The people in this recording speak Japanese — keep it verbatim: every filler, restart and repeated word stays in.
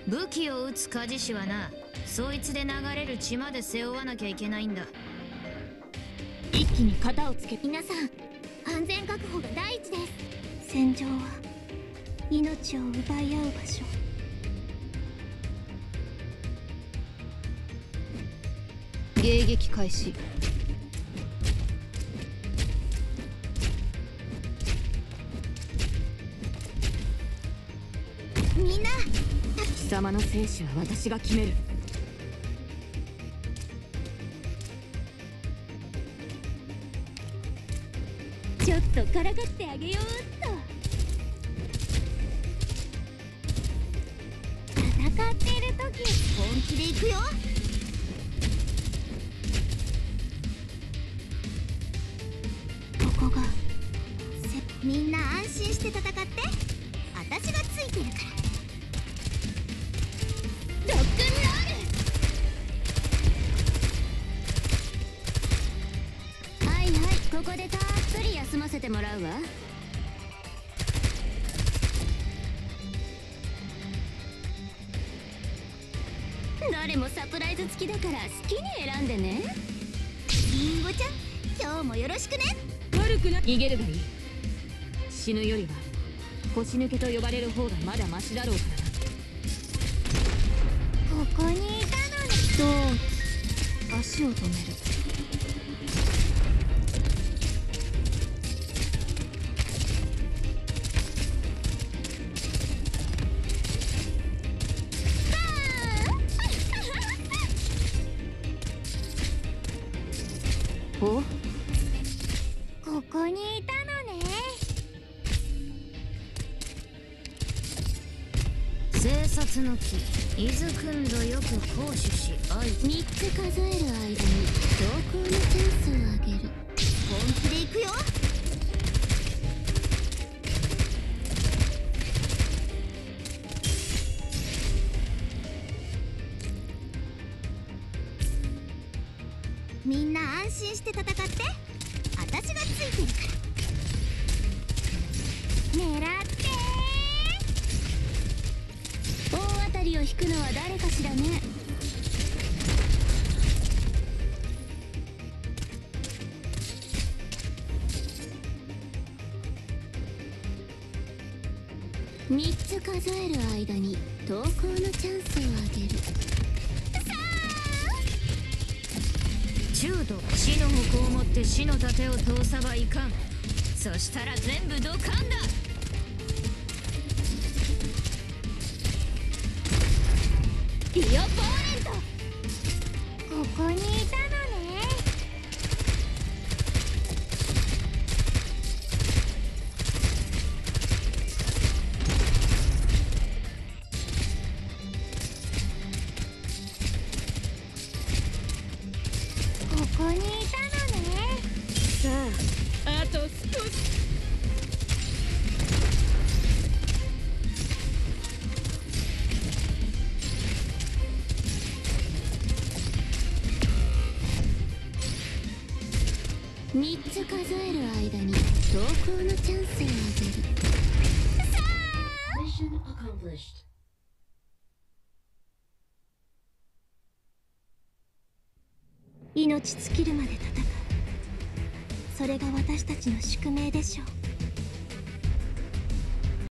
武器を撃つ鍛冶師はな、そいつで流れる血まで背負わなきゃいけないんだ。 一気に型をつけ。 皆さん、安全確保が第一です。戦場は命を奪い合う場所。 迎撃開始。 みんな、 貴様の生死は私が決める。 ちょっとからかってあげようっと。戦ってる時本気で行くよ。ここがせみんな安心して戦って。私がついてるから。ロックンロール。はいはい、ここでたっぷり休ませてもらうわ。どれもサプライズ付きだから好きに選んでね。リンゴちゃん、今日もよろしくね。 悪くな逃げるがいい。死ぬよりは腰抜けと呼ばれる方がまだマシだろうからな。 ここにいたのね。 そう、足を止める。お、 ここにいたのね。 生殺の木、伊豆君度よく行使し愛。 みっつ数える間に同行のチャンスをあげる。本気で行くよ。みんな安心して戦って。私がついてるから。狙ってー。大当たりを引くのは誰かしらね。みっつ数える間に投稿のチャンスをあげる。 中度、死の矛を持って死の盾を通さばいかん。そしたら全部ドカンだ。 ディオポーレント。ここにいたのね。ここにいたのね。 さあ、あと少し。 みっつ数える間に投稿のチャンスをあげる。 Mission accomplished. 命尽きるまで戦う。それが私たちの宿命でしょう。